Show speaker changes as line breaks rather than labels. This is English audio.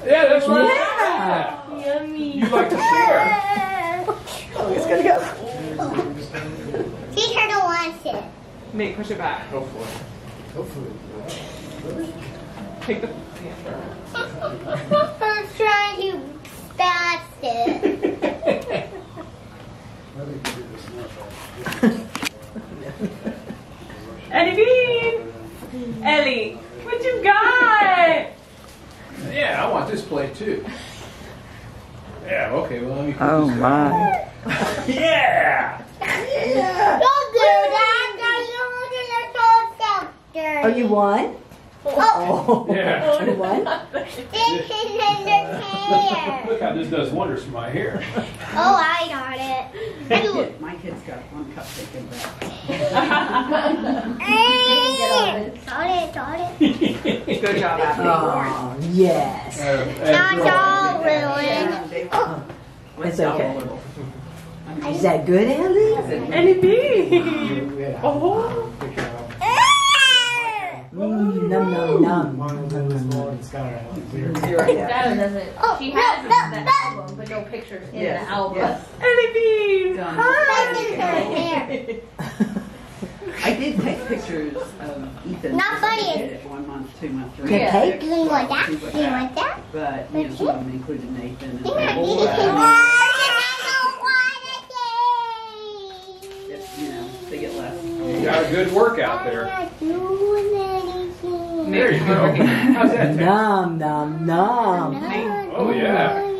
Yeah, that's right.
Yeah.
Yummy.
You like to share.
Oh, he's gonna go.
She turtle wants it.
Nate, push it back.
Go for it. Go for it.
Take the.
I'm trying to fast it.
Eddie Bean! Ellie, what you got?
Yeah, I want this plate too. Yeah, okay, well let me put
Oh
this
my.
Yeah!
Don't do that. You're
Oh, you won? Oh.
Yeah.
You won?
This is in the hair.
Look how this does wonders for my hair.
Oh, I got it.
My kid's got one cupcake in back.
Got it.
Good job, Abby.
Oh, yes.
Not all ruined.
It's okay. Is that good, Ellie?
Eddie Bean! Oh!
Num num num.
Skylar doesn't. She has the album, but no pictures in the album.
Yes.
Eddie Bean!
That's
Hi!
in her hair.
I did take pictures of Ethan.
Not funny.
1 month, 2 months, 3
The
months.
cake? Do you want that? Do you want that?
But you know, some of them included Nathan. And
I don't want a
if, you know, they get less.
You got a good workout there.
I'm not doing anything.
There you go. How's that taste?
Nom nom nom.
Oh yeah.